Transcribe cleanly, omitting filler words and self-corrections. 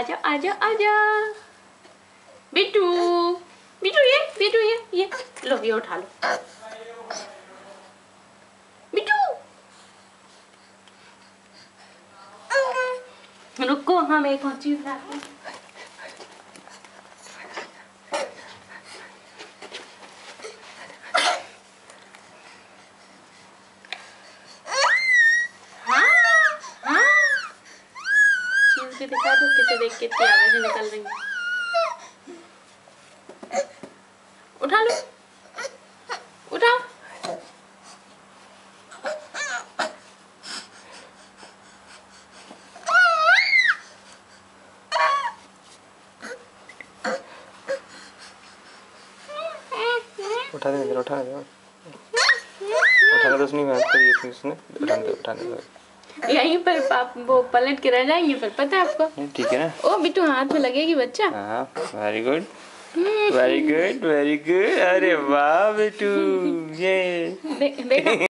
आजा आजा आजा बिट्टू बिट्टू ये लो ये उठा लो बिट्टू। रुको हम एक और चीज लाते हैं। चीज भी दिखा दो किसे देख के इतनी आवाजें निकल रही हैं। उठा लो उठाओ। उठाने दे उठाने दे उठाने दो उसने मेहनत करी थी उसने उठाने दो यहीं पर पाप वो पलट के रह जाएंगे फिर पता है आपको। ठीक है ना। ओ बिट्टू हाथ में लगेगी बच्चा। हाँ very good very good very good. अरे वाह बिट्टू ये देखो